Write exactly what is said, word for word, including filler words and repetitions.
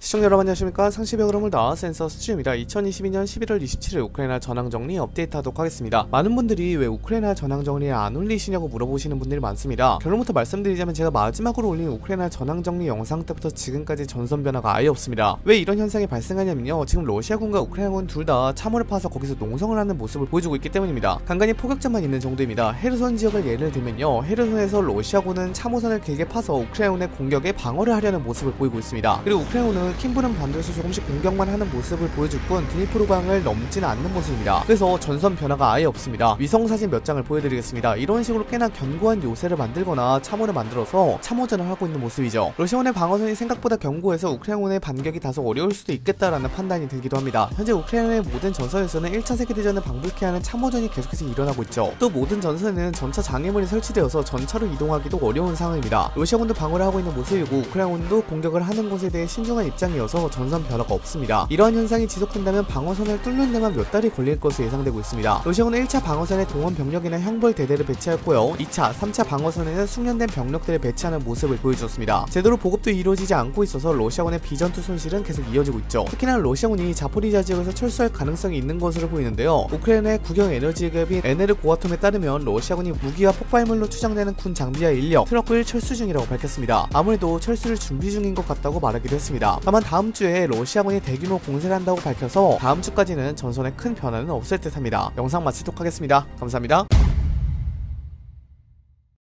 시청자 여러분 안녕하십니까. 상시의 흐름을 다 센서 수지입니다. 이천이십이년 십일월 이십칠일 우크라이나 전황정리 업데이트하도록 하겠습니다. 많은 분들이 왜 우크라이나 전황정리에 안 올리시냐고 물어보시는 분들이 많습니다. 결론부터 말씀드리자면 제가 마지막으로 올린 우크라이나 전황정리 영상 때부터 지금까지 전선 변화가 아예 없습니다. 왜 이런 현상이 발생하냐면요, 지금 러시아군과 우크라이나군 둘 다 참호를 파서 거기서 농성을 하는 모습을 보여주고 있기 때문입니다. 간간히 포격자만 있는 정도입니다. 헤르손 지역을 예를 들면요, 헤르손에서 러시아군은 참호선을 길게 파서 우크라이나군의 공격에 방어를 하려는 모습을 보이고 있습니다. 그리고 우크라이나군은 킴브른 반도에서 조금씩 공격만 하는 모습을 보여줄 뿐 드니프로강을 넘지는 않는 모습입니다. 그래서 전선 변화가 아예 없습니다. 위성사진 몇 장을 보여드리겠습니다. 이런 식으로 꽤나 견고한 요새를 만들거나 참호를 만들어서 참호전을 하고 있는 모습이죠. 러시아군의 방어선이 생각보다 견고해서 우크라이나군의 반격이 다소 어려울 수도 있겠다라는 판단이 들기도 합니다. 현재 우크라이나의 모든 전선에서는 일차 세계대전을 방불케 하는 참호전이 계속해서 일어나고 있죠. 또 모든 전선에는 전차 장애물이 설치되어서 전차로 이동하기도 어려운 상황입니다. 러시아군도 방어를 하고 있는 모습이고 우크라이나군도 공격을 하는 것에 대해 신중한 입장이어서 전선 변화가 없습니다. 이러한 현상이 지속된다면 방어선을 뚫는 데만 몇 달이 걸릴 것으로 예상되고 있습니다. 러시아군은 일차 방어선에 동원 병력이나 형벌 대대를 배치했고요, 이차, 삼차 방어선에는 숙련된 병력들을 배치하는 모습을 보여줬습니다. 제대로 보급도 이루어지지 않고 있어서 러시아군의 비전투 손실은 계속 이어지고 있죠. 특히나 러시아군이 자포리자 지역에서 철수할 가능성이 있는 것으로 보이는데요, 우크라이나의 국영 에너지 기업인 에네르고아톰에 따르면 러시아군이 무기와 폭발물로 추정되는 군 장비와 인력, 트럭을 철수 중이라고 밝혔습니다. 아무래도 철수를 준비 중인 것 같다고 말하기도 했습니다. 다만 다음 주에 러시아군이 대규모 공세를 한다고 밝혀서 다음 주까지는 전선에 큰 변화는 없을 듯 합니다. 영상 마치도록 하겠습니다. 감사합니다.